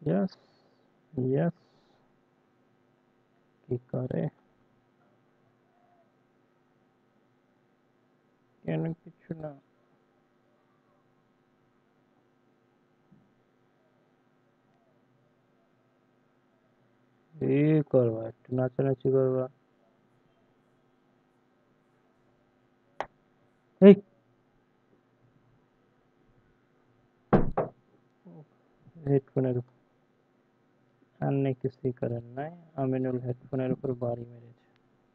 Yes yes কি করে কেন কিছু না এই করবা একটু নাচানাচি করবা এই হেডফোনের সামনে কিছুই করেন নাই আমিনুল হেডফোনের উপর বাড়ি মেরেছে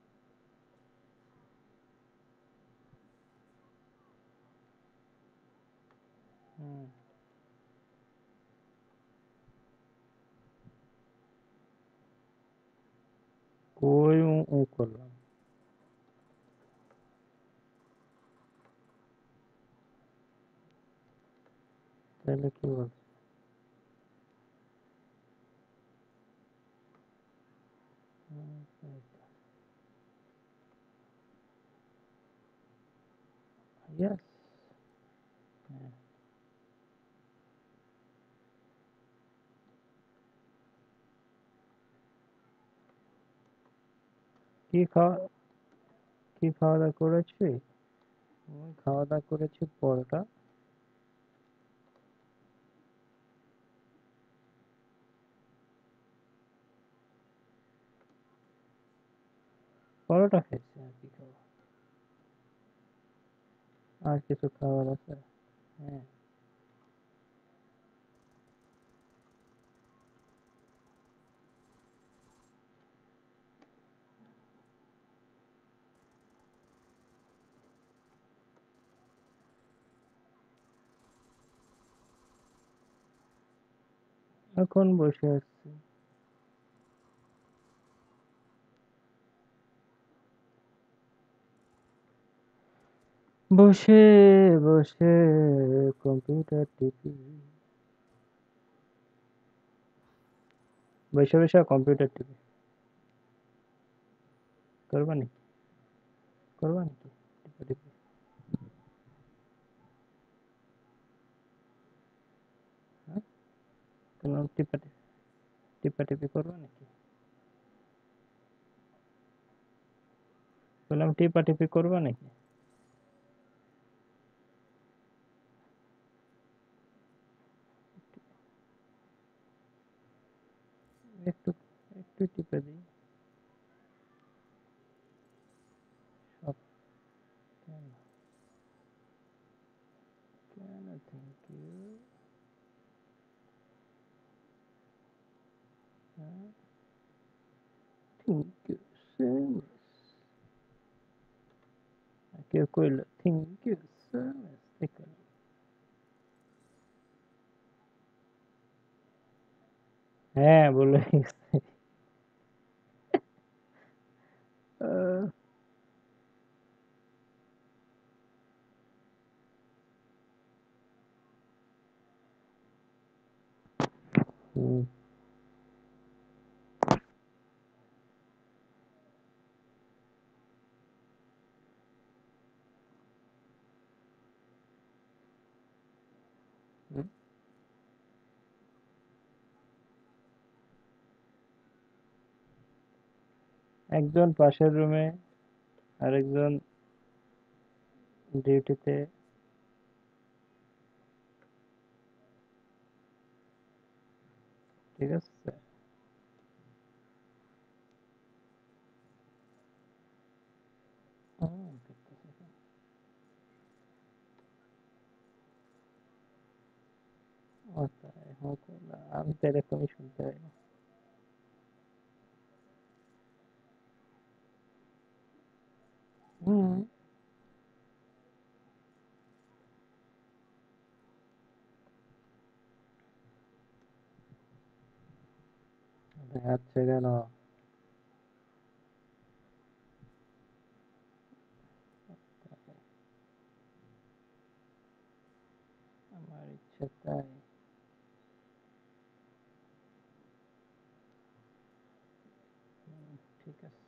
হুম, কই উ উ করলাম তাহলে কি বলছে ইয়েস কি খাওয়া কি খাওয়া দাওয়া করেছি আমি খাওয়া দাওয়া করেছি পরোটা পরোটা খেয়েছি আর কি খাবো আর কিছু খাবার আছে হ্যাঁ এখন বসে আছি বসে বসে কম্পিউটার টিপি বসে বসে কম্পিউটার টিপি করবা নাকি করবা নাকি টিপা টিপি হ্যাঁ কেন টিপা টিপি করবা নাকি বললাম টিপা টিপি করবা নাকি একটু একটু টিপে দিই সব কেন কেন থ্যাংক ইউ হ্যাঁ থ্যাংক ইউ সো মাচ কেউ কইলো থ্যাংক ইউ সো মাচ দেখলাম হ্যাঁ বলে গেছে আহ, হুম, হুম। একজন পাশের রুমে আরেকজন ডিউটিতে ঠিক আছে হুম, ও তাই হোক না, আমি তো এরকমই শুনতে পাই হুম দেখাচ্ছে কেন আমার ইচ্ছে তাই ঠিক আছে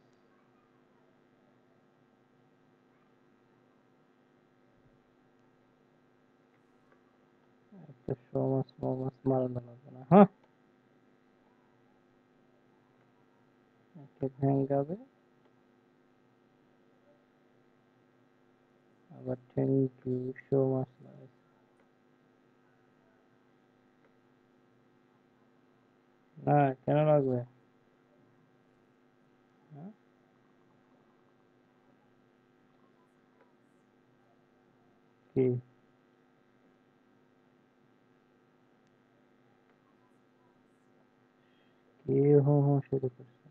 একটা সমাজ মমাজ মারানো লাগবে না হ্যাঁ ভেঙ্গাবে, আবার থ্যাংক ইউ সো মাচ। না কেন লাগবে? হ্যাঁ? কি কি হু হু শুরু করছে?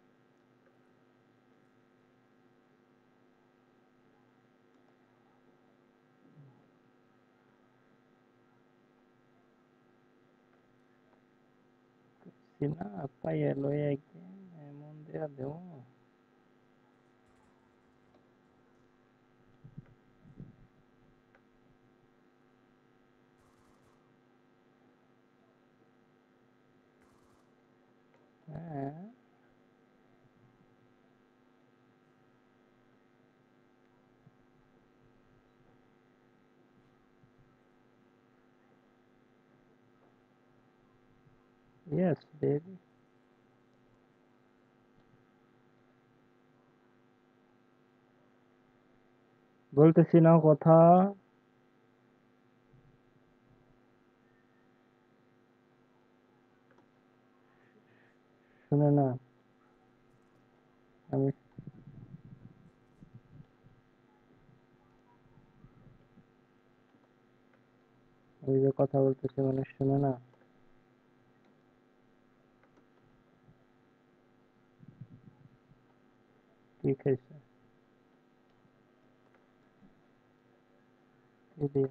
সিনা পাইয়া লইয়া একদিন এমন দেয়া দেও। হ্যাঁ ইয়েস বেবি। বলতেছি না কথা। শুনে না। আমি ওই যে কথা বলতেছি মানুষ শুনে না। কি খাইছে? কি দিয়া?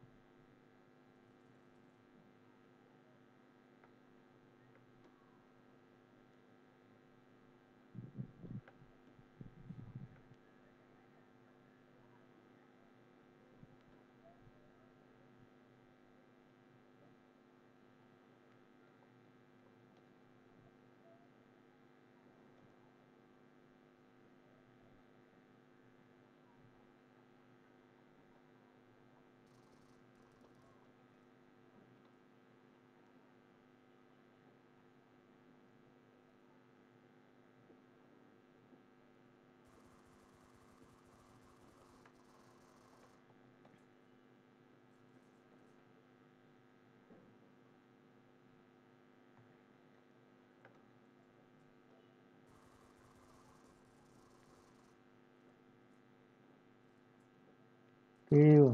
কেউ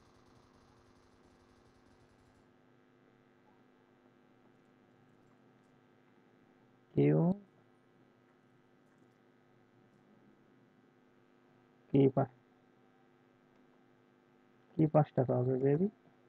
কেউ কি কি 5 টাকা হবে বেবি?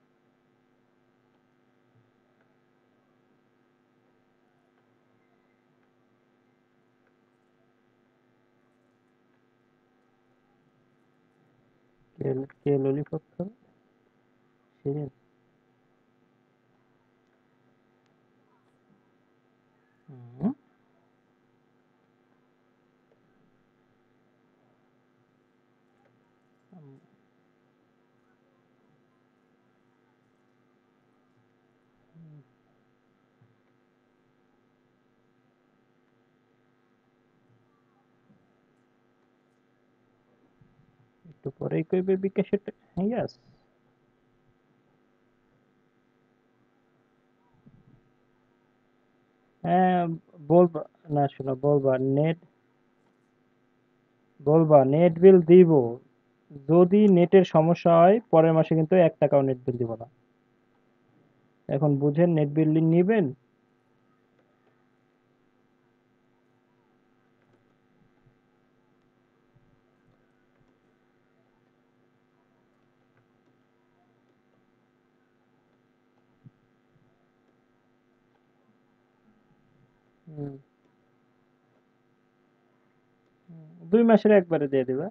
কে কে ললিপপ খাবে? শিরিন? হুম, একটু পরেই কইবে বিকাশে। ইয়েস। হ্যাঁ বলবা। না শোনো, বলবা নেট বিল দিব। যদি নেটের সমস্যা হয় পরের মাসে কিন্তু 1 টাকাও নেট বিল দিব না। এখন বুঝেন নেট বিল নিবেন। হুম, 2 মাসের একবারে দিয়ে দিবা।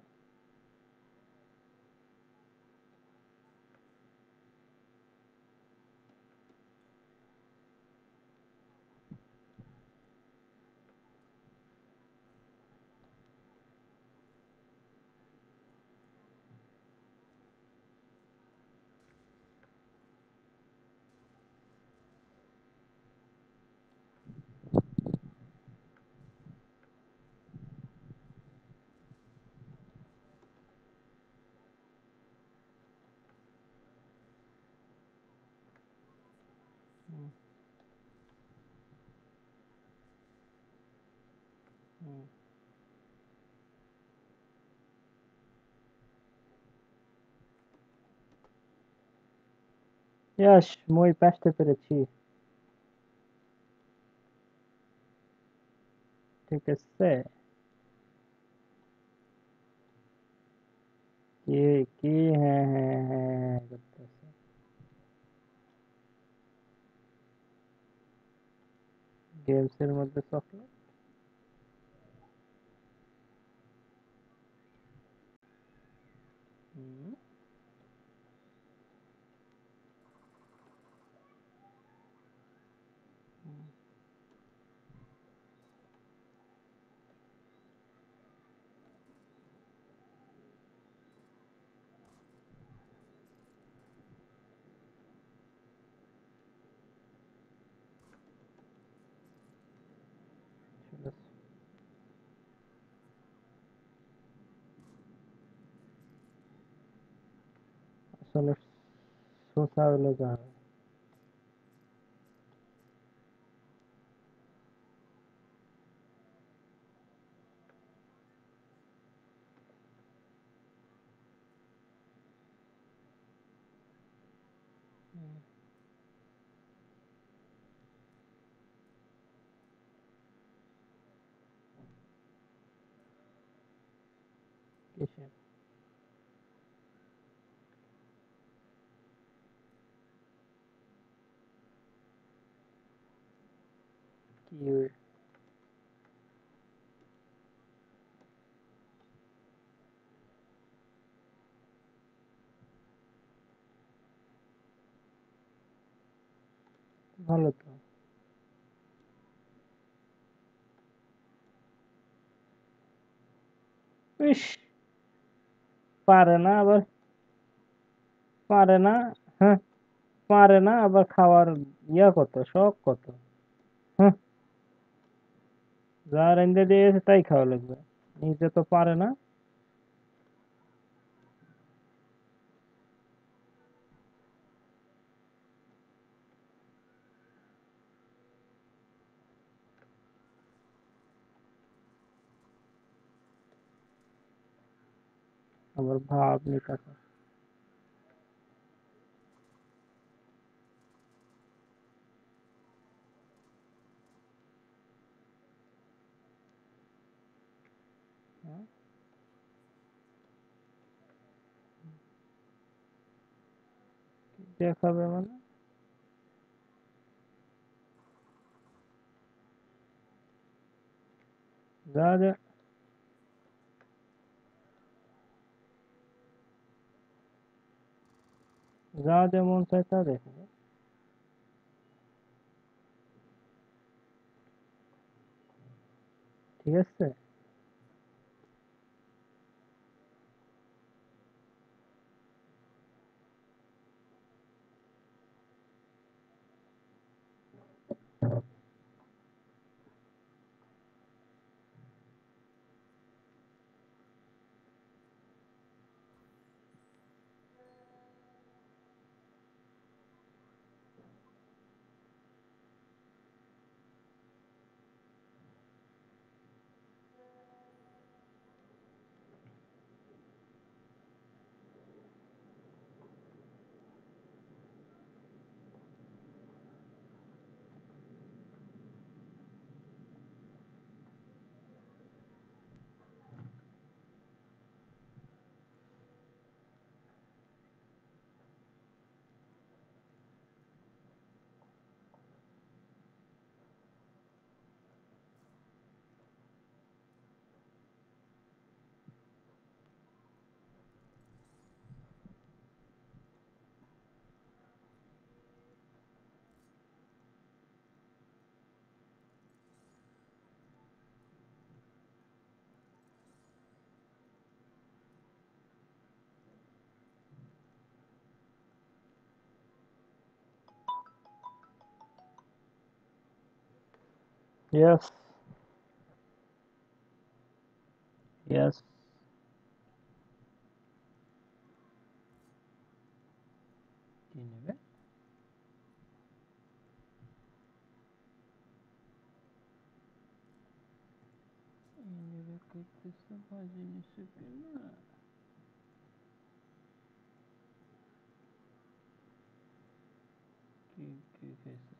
ইয়াস, মই পাসতে পেরেছি। ঠিক আছে। কি কি? হ্যাঁ হ্যাঁ হ্যাঁ হ্যাঁ করতেছে। গেমস এর মধ্যে চকলেট? আসলে সোসা হলো যা। কিসে? কি? ভালো তো। ইস, পারে না আবার। পারে না। হ্যাঁ, পারে না আবার খাওয়ার ইয়া কত, শখ কত। হ্যাঁ, যা রেঞ্জে দিয়েছে তাই খাওয়া লাগবে। নিজে তো পারে না। আবার ভাব নিকাশে। হ্যাঁ, দেখাবে মানে? যা যা, যা যেমন চাই তা দেখবে। ঠিক আছে। ইয়েস। ইয়েস। কি নেবে? জিনিসকে না কি কি খাইছে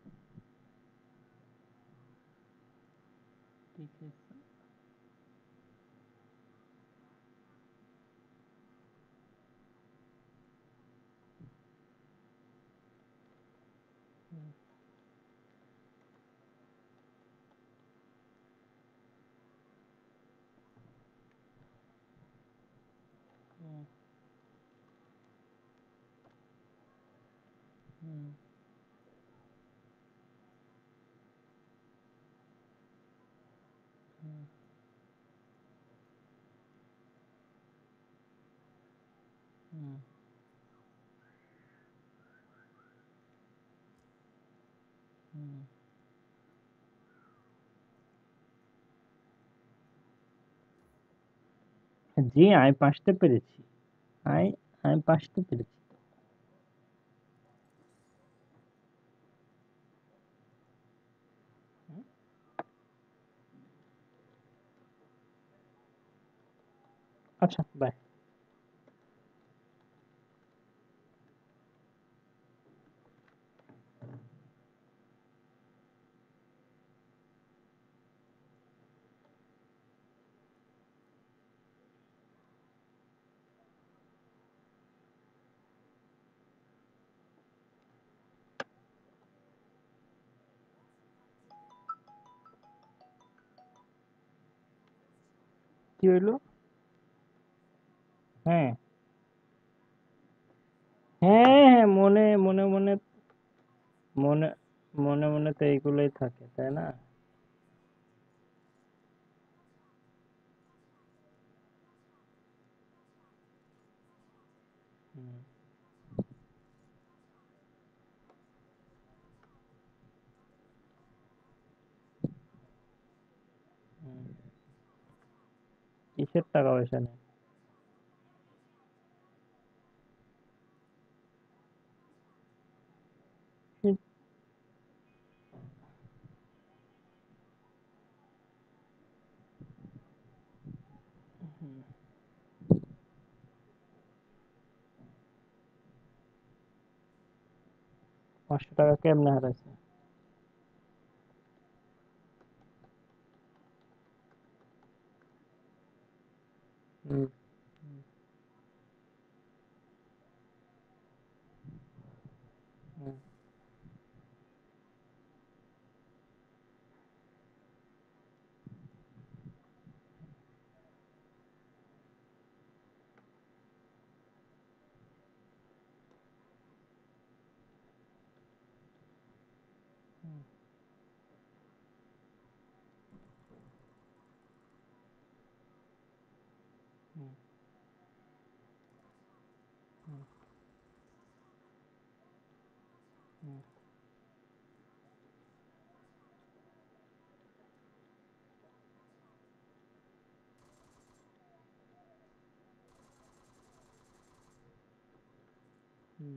কি খাইছে হুম হুম হুম হুম হুম হুম জি আমি পাঁচতে পেরেছি আমি আমি পাঁচতে পেরেছি হুম, আচ্ছা বাই কি হইলো হ্যাঁ হ্যাঁ হ্যাঁ মনে মনে মনে মনে মনে মনে তো এইগুলোই থাকে তাই না হুম হুম কিসের টাকা পয়সা নেই হুম, হুম, 500 টাকা কেমনে হারাইছে হুম হুম হুম হুম হুম হুম হুম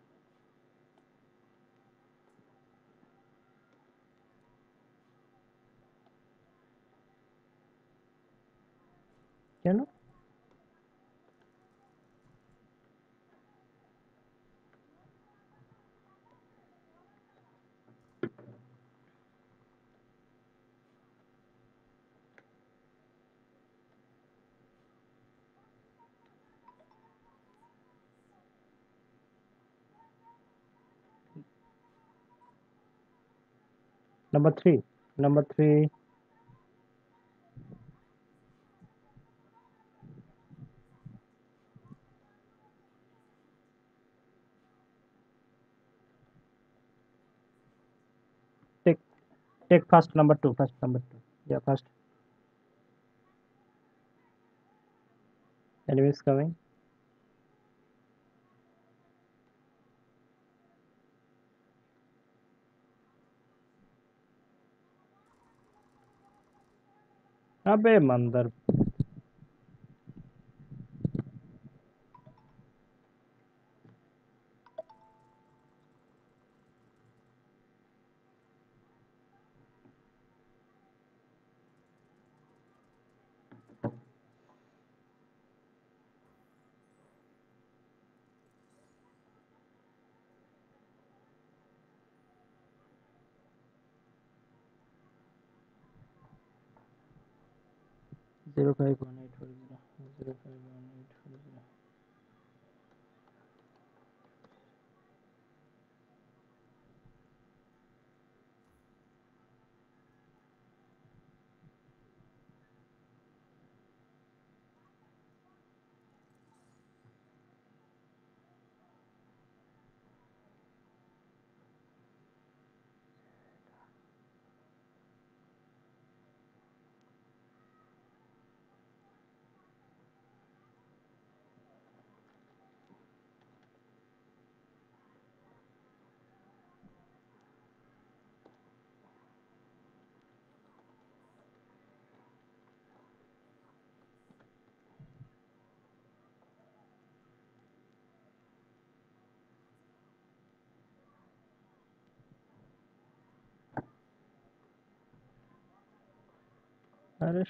কেন number 3 take take first number 2 yeah first enemy is coming अबे मंदर 0518400 0518400. अरे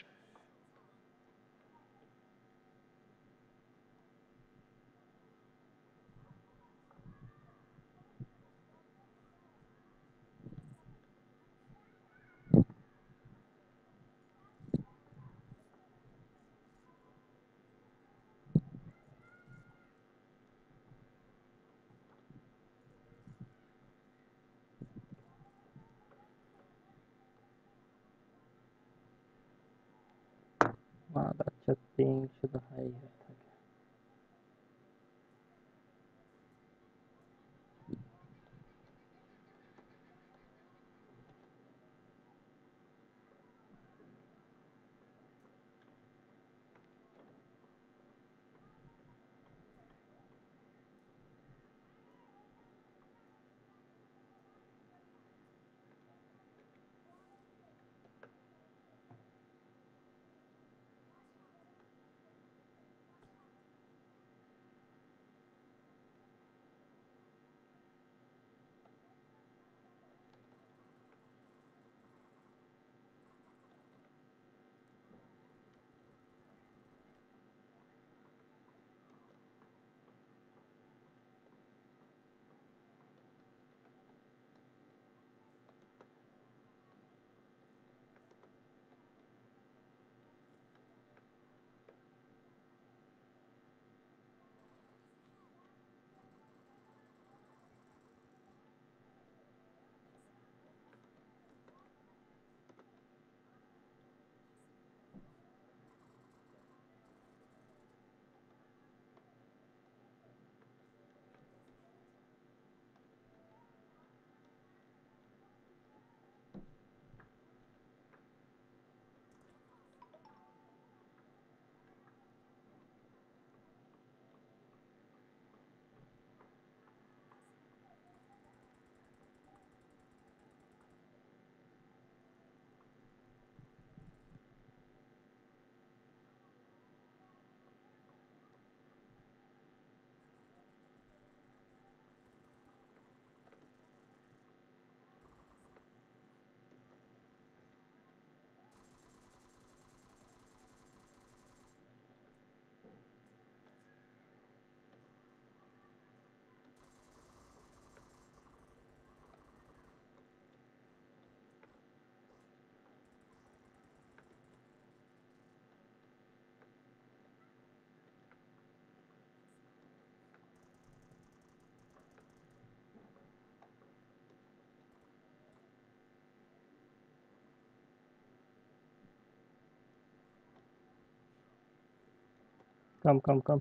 that's thing should high. Come.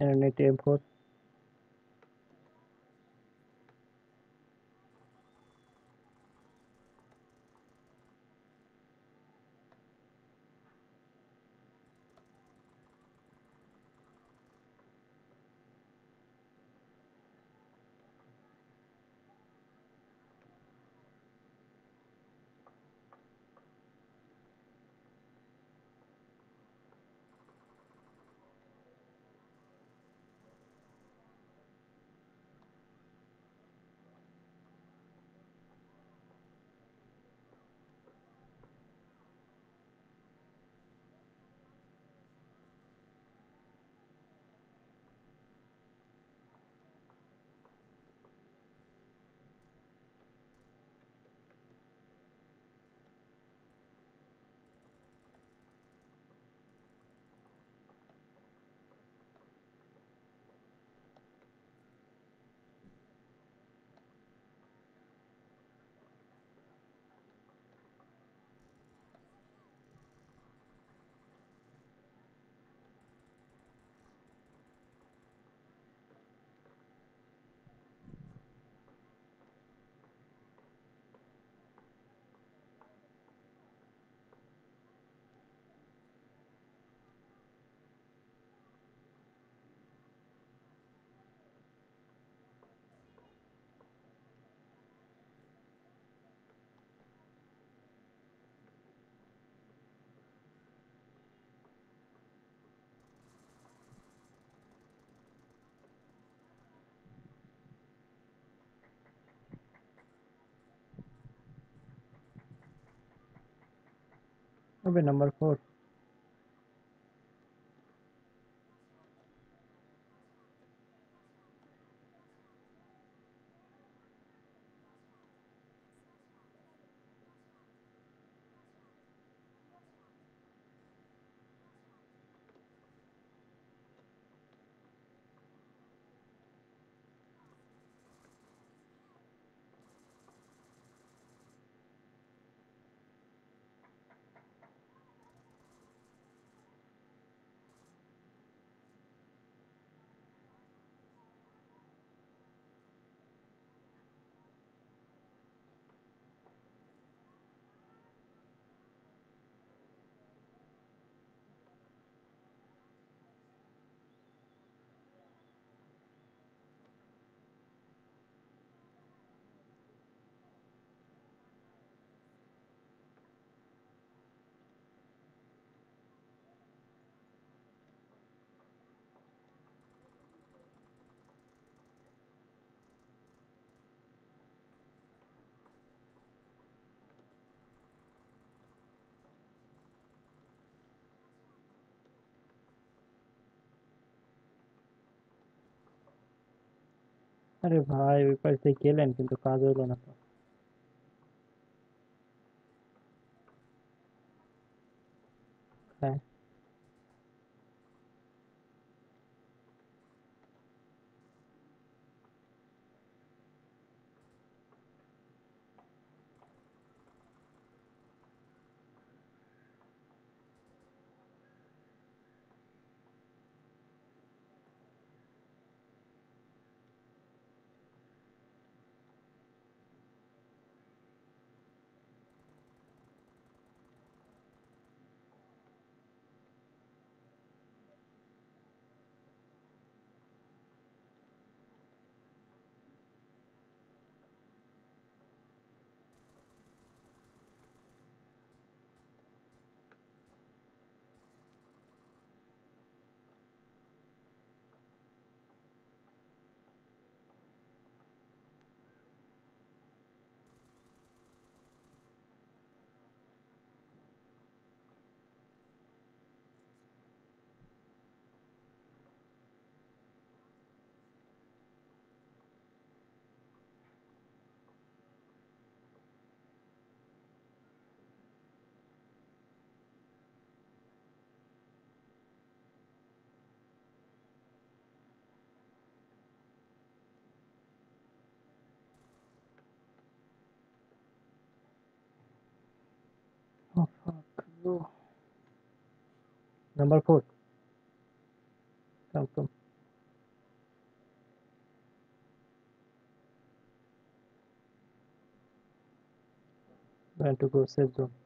and knight a4. Maybe number 4. আরে ভাই ওই পাশ দিয়ে গেলেন কিন্তু কাজ হলো না তো। হ্যাঁ, oh fuck bro. Number 4. Come. When to go safe zone.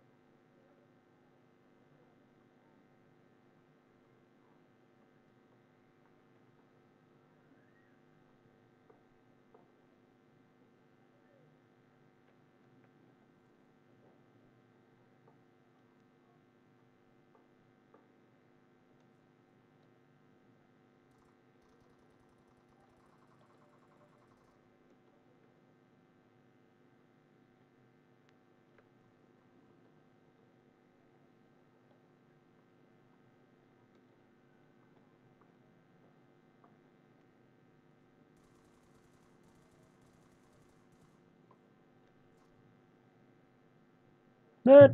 But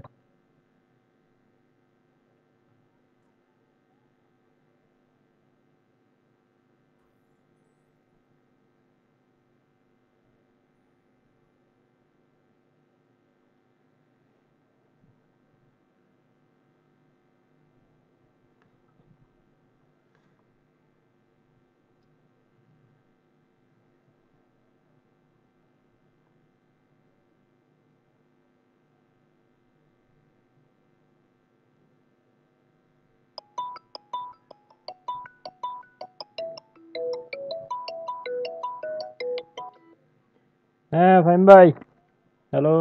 হ্যাঁ ফাহিম ভাই, হ্যালো।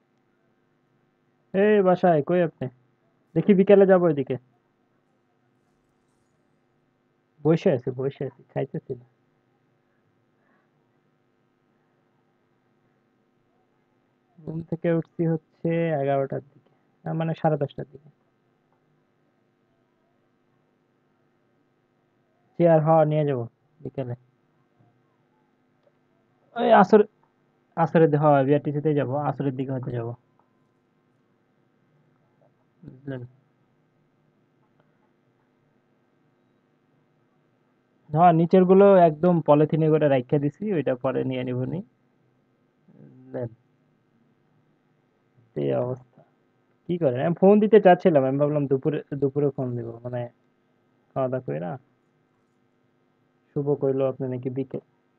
এই বাসায়, কই আপনি? দেখি বিকেলে যাবো ওইদিকে। বসে আছি খাইতেছি না। ঘুম থেকে উঠছি হচ্ছে 11টার দিকে, মানে 10:30টার দিকে। চেয়ার হওয়া নিয়ে যাবো বিকেলে। ওই আসরের দিকে, হয় বিআরটিসিতে যাবো, আসরের দিকে হয়তো যাবো, বুঝলেন? হ্যাঁ, নিচের গুলো একদম পলিথিনে করে রাইখা দিছি, ওইটা পরে নিয়ে নিবনি, বুঝলেন? এই অবস্থা। কি করেন? আমি ফোন দিতে চাচ্ছিলাম, আমি ভাবলাম দুপুরে দুপুরে ফোন দিব, মানে খাওয়া দাওয়া করে না। শুভ কইলো আপনি নাকি বিকেল,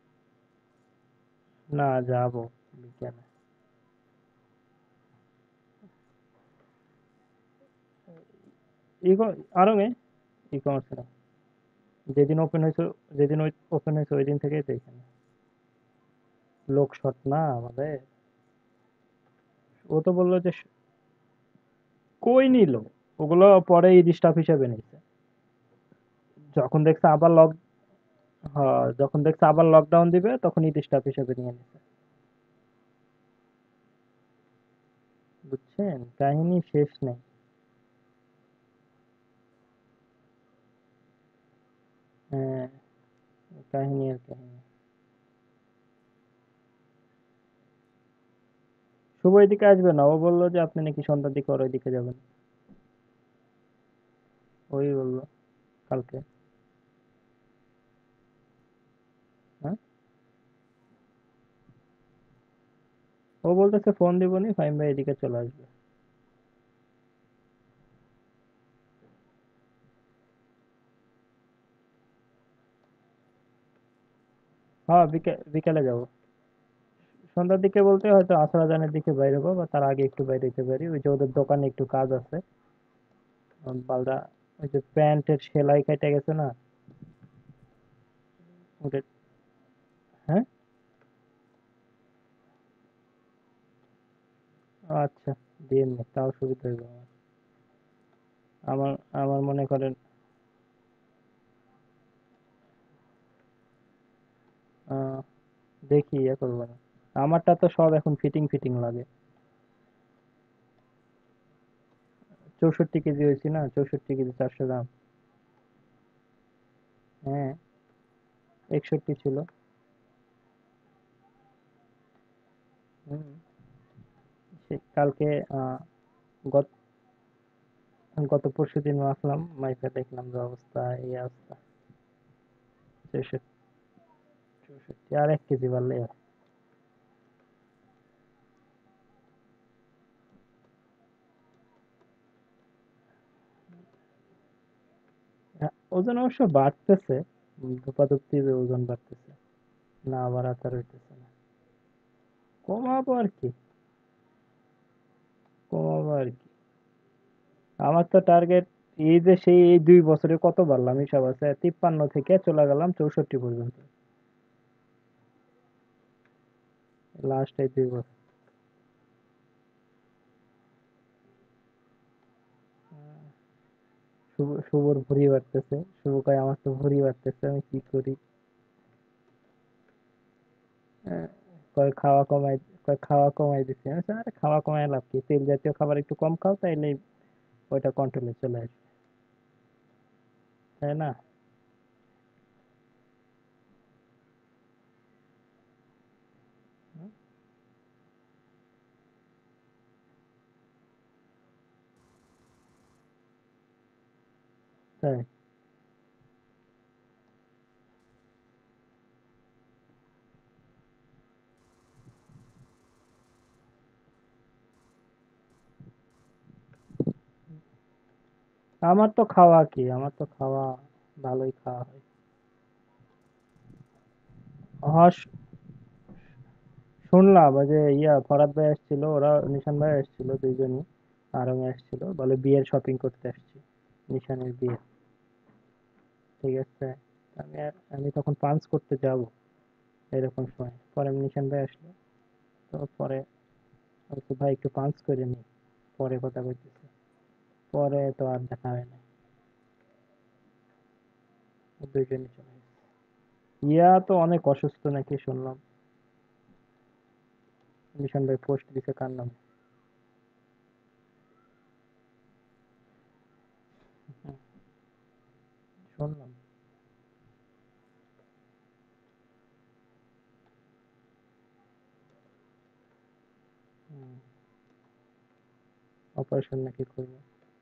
না যাবো বিকেলে। আরো ই কমার্স না, যেদিন ওপেন হয়েছে, যেদিন ওপেন হয়েছে ওই দিন থেকেই তো এখানে লোক শর্ট না আমাদের। ও তো বললো যে কই নিল, ওগুলো পরে ঈদ স্টাফ হিসেবে নিচ্ছে। যখন দেখছে আবার লক হ্যাঁ, যখন দেখছে আবার লকডাউন দিবে তখন ঈদ স্টাফ হিসেবে নিয়ে নিছে। বুঝছেন, কাহিনী শেষ নেই। হ্যাঁ, কাহিনী আর কাহিনী। শুভ এদিকে আসবে না, ও বললো যে আপনি নাকি সন্ধ্যার দিকে ওর ওইদিকে যাবেন। ওই বললো কালকে। হ্যাঁ, ও বলতেছে ফোন দিবনি, ফাইম ভাই এদিকে চলে আসবে। হ্যাঁ, বিকেলে যাবো। সন্ধ্যার দিকে বলতে হয়তো আসর আজানের দিকে বাইরে হবো, বা তার আগে একটু বাইরে হতে পারি, ওই যে ওদের দোকানে একটু কাজ আছে। বালদা, ওই যে প্যান্টের সেলাই কেটে গেছে না, ওটা। হ্যাঁ, আচ্ছা, দিয়ে নে, তাও সুবিধা হইব আমার। আমার আমার মনে করেন, আহ, দেখি ইয়ে করবো না। আমারটা তো সব এখন ফিটিং ফিটিং লাগে। 64 কেজি হয়েছি না, 64 কেজি, 400 গ্রাম। হ্যাঁ, 61 ছিল। হম, কালকে গত গত পরশু দিন আসলাম, মাইফা দেখলাম যে অবস্থা, এই অবস্থা। 64, আর 1 কেজি বাড়লেই হয়। হ্যাঁ, ওজন অবশ্য বাড়তেছে, ধোপাধুপি ওজন বাড়তেছে, না বাড়া তার হইতেছে না। কমাবো আর কি। কমাবো আর কি। আমার তো টার্গেট এই যে সেই এই 2 বছরে কত বাড়লাম হিসাব আছে, 53 থেকে চলে গেলাম 64 পর্যন্ত, লাস্ট এই 2 বছর। শুভর ভুঁড়ি বাড়তেছে, শুভ কয় আমার তো ভুঁড়ি বাড়তেছে, আমি কি করি? আহ, খাওয়া কমাই দিচ্ছি। আমি বলছি, আরে খাওয়া কমায় লাভ কি, তেল জাতীয় খাবার একটু কম খাও তাইলে ওইটা কন্ট্রোলে চলে আসবে, তাই না? হুম, তাই। আমার তো খাওয়া ভালোই খাওয়া হয়। হস, শুনলাম ওই যে ফরাদ ভাই আসছিল, ওরা নিশান ভাই আসছিল, দুইজনই। আর আমি আসছিল, বলে বিয়ের শপিং করতে আসছি, নিশানের বিয়ে। ঠিক আছে। আমি তখন পাঞ্চ করতে যাব এরকম সময়, পরে নিশান ভাই আসলো। তো পরে বলছে, ভাই একটু পাঞ্চ করে নি, পরে কথা কইতেছে। পরে তো আর দেখা হয় না, দুইজনই চলে গেছে। তো অনেক অসুস্থ নাকি শুনলাম, নিশান ভাই পোস্ট দিছে কার নামে। হুম, শুনলাম। অপারেশন নাকি করবে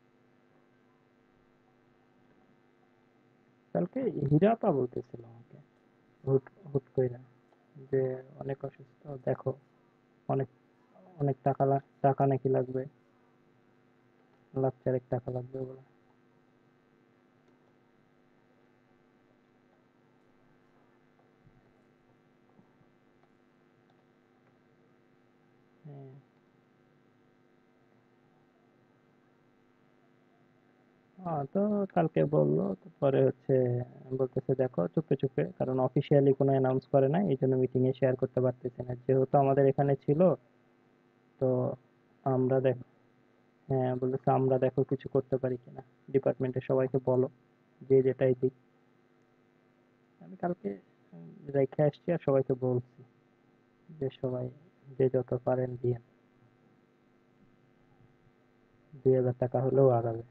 কালকে, হীরাপা বলতেছিল আমাকে, হুট হুট কইরা, যে অনেক অসুস্থ, দেখো, অনেক অনেক টাকা নাকি লাগবে, 1,00,000 টাকা লাগবে বলে। হ্যাঁ। তো কালকে বললো, তো পরে হচ্ছে বলতেছে দেখো চুপে চুপে, কারণ অফিসিয়ালি কোনো অ্যানাউন্স করে না, এই জন্য মিটিং এ শেয়ার করতে পারতেছে না, যেহেতু আমাদের এখানে ছিল। তো আমরা দেখো, হ্যাঁ বলতেছে আমরা দেখো কিছু করতে পারি কিনা, ডিপার্টমেন্টের সবাইকে বলো, যে যেটাই দিক। আমি কালকে রেখে আসছি আর সবাইকে বলছি যে সবাই যে যত পারেন দিয়ে, 2,000 টাকা হলেও আগাবে।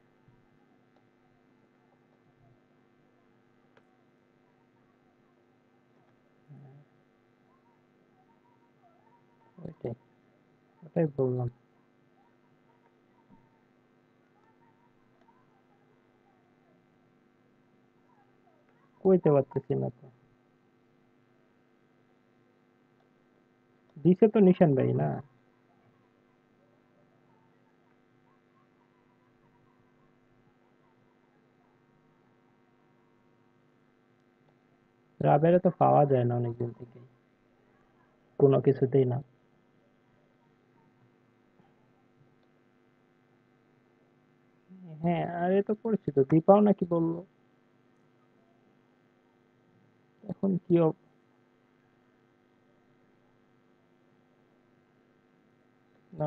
ওইটাই, ওটাই বললাম। কইতে পারতেছি না তো। দিছে তো নিশান ভাই না। রাবেরে তো পাওয়া যায় না অনেকদিন থেকে, কোনো কিছুতেই না। হ্যাঁ, আর এ তো পরিচিত, দীপাও নাকি বললো। এখন কি না,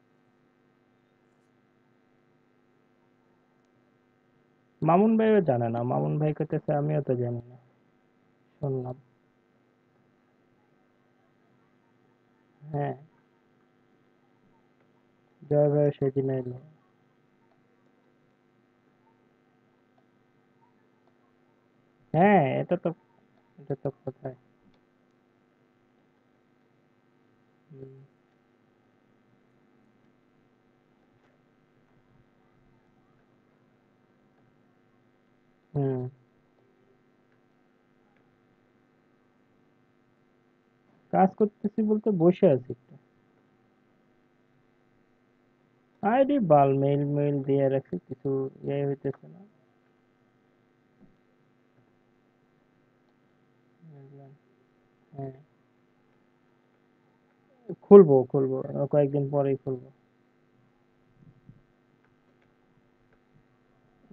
মামুন ভাইও জানে না, মামুন ভাই কইতেছে আমিও তো জানি না, শুনলাম। হ্যাঁ, জয় ভাই সেদিন এলো। হ্যাঁ, এটা তো কোথায়। হুম। হুম, কাজ করতেছি বলতে বসে আছি একটু। আইডি বাল মেইল মেইল দিয়ে রাখছি, কিছু হইতেছে না, বুঝলাম। হ্যাঁ, খুলবো কয়েকদিন পরেই খুলবো।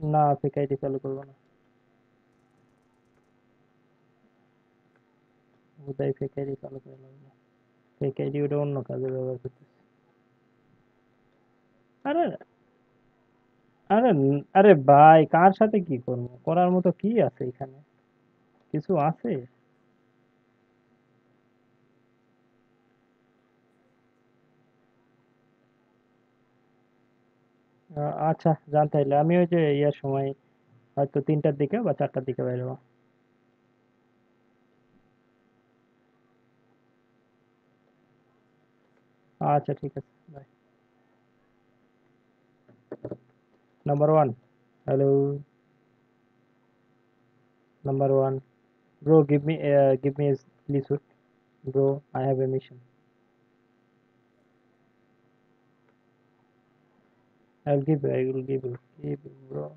না, ফেক আইডি চালু করবো না। হুদাই ফেক আইডি চালু করে লাগবে। ফেক আইডি ওটা অন্য কাজে ব্যবহার করতেছে। আরে আরে আরে ভাই, কার সাথে কি করবো? করার মতো কি আছে এখানে? কিছু আছে? আচ্ছা, জান তাইলে আমি ওই যে ইয়ার সময় হয়তো 3টার দিকে বা 4টার দিকে বেরোবো। আচ্ছা, ঠিক আছে, bye. Number one. Hello. Number one. Bro, give me a Lisut. Bro, I have a mission. I will give you, bro.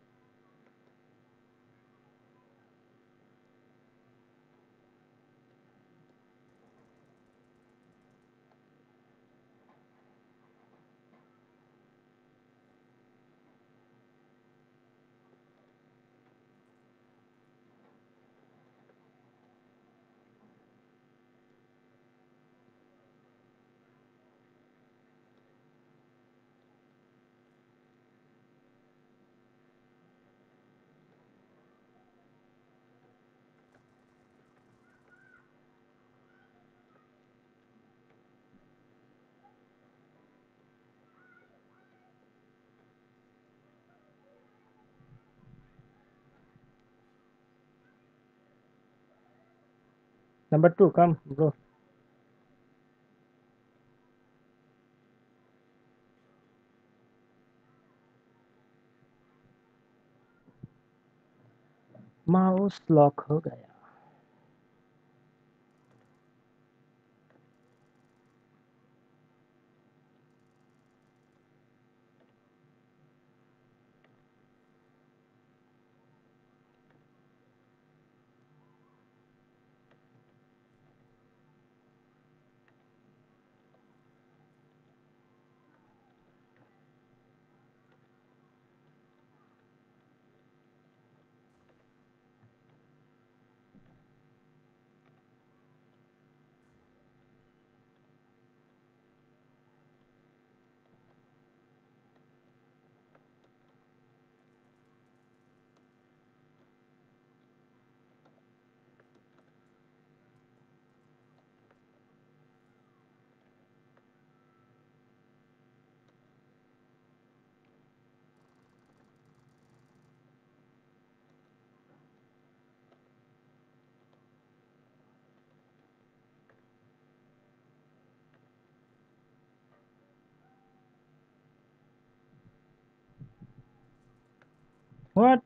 Number two, come, bro. Mouse lock हो गया। What?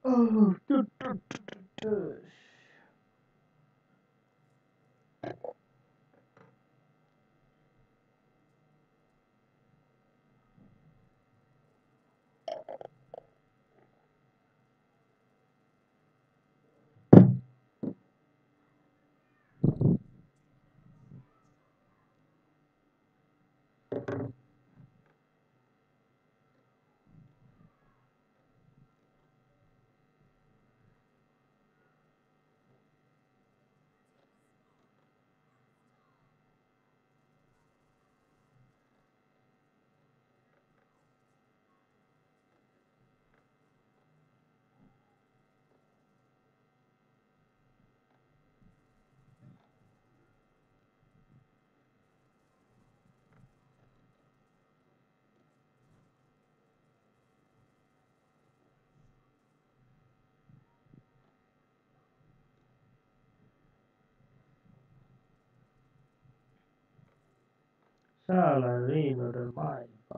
Oh, Salarino del Maipa.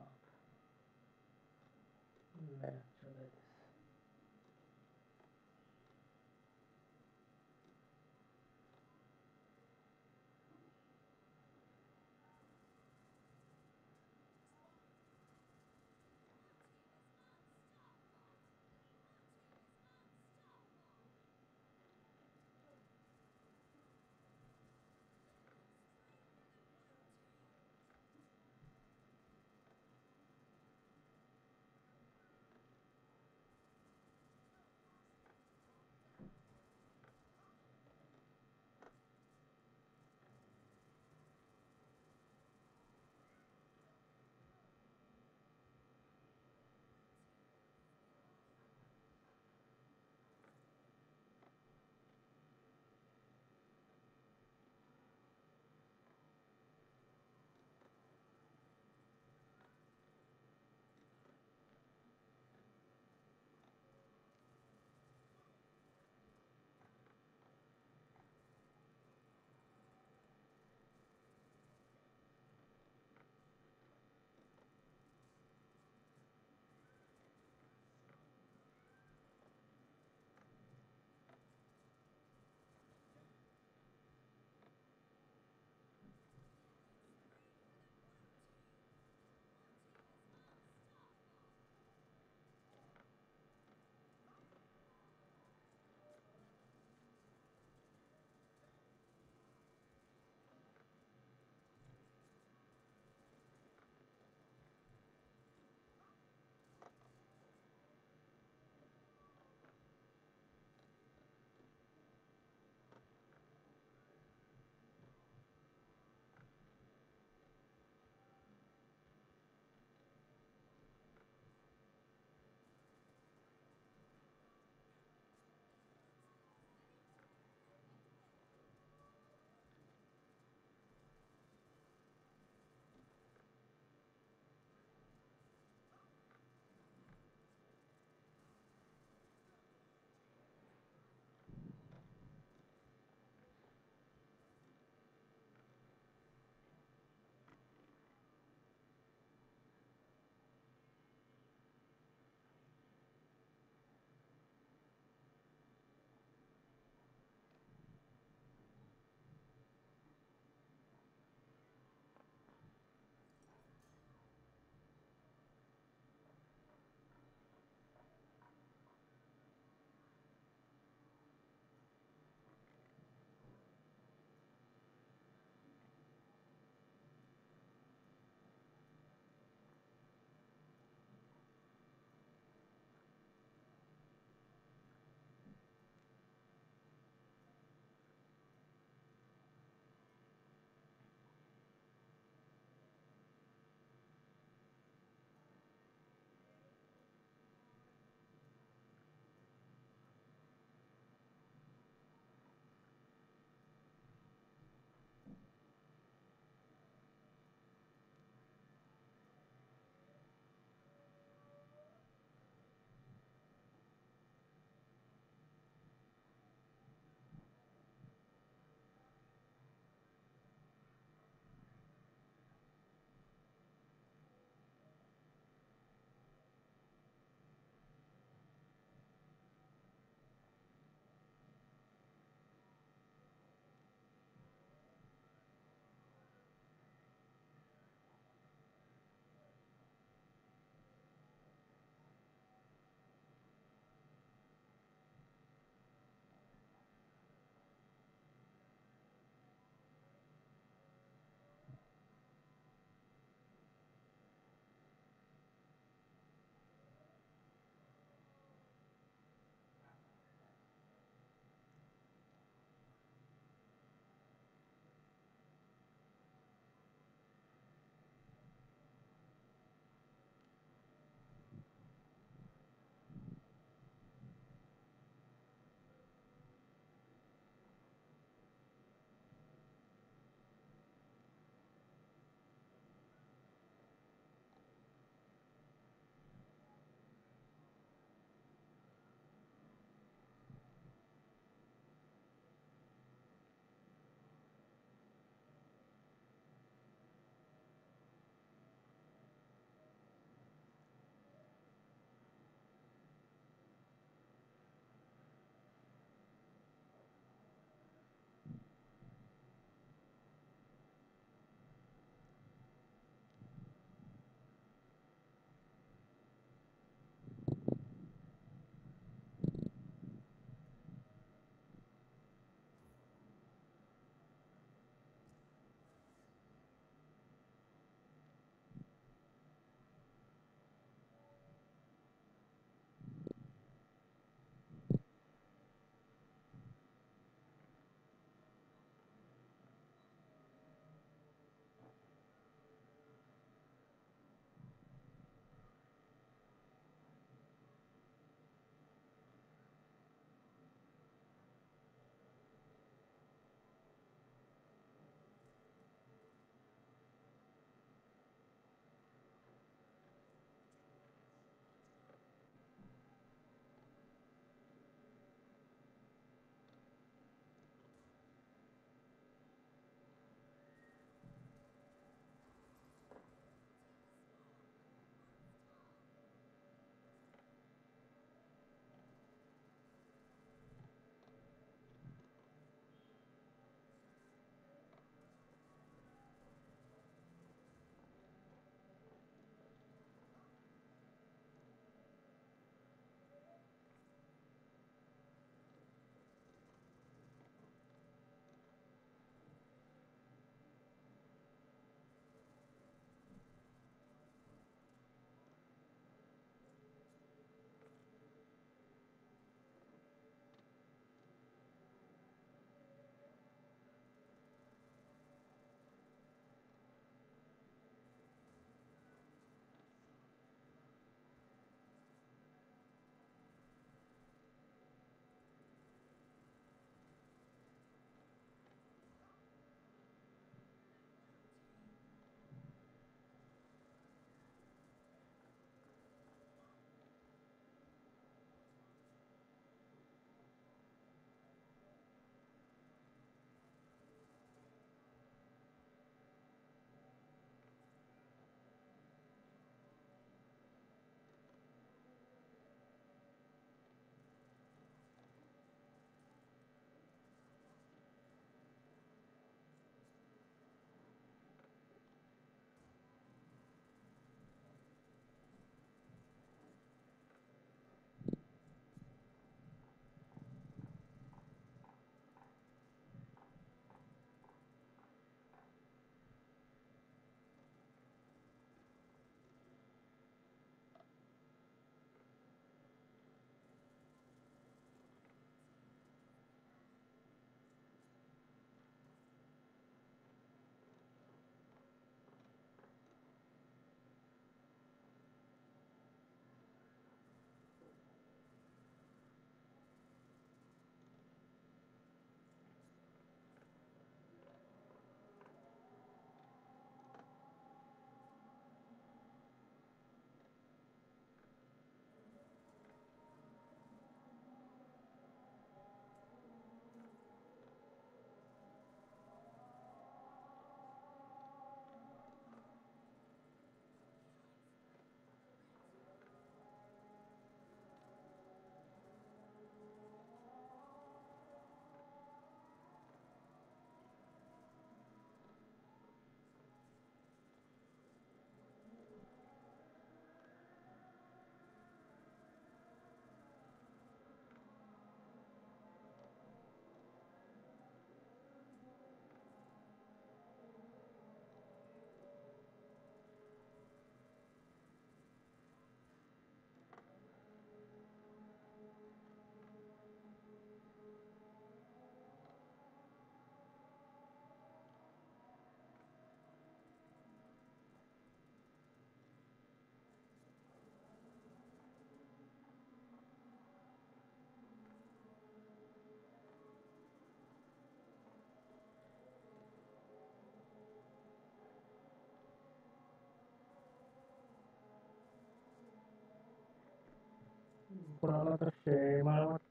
উপরওয়ালা তো সে মারামারি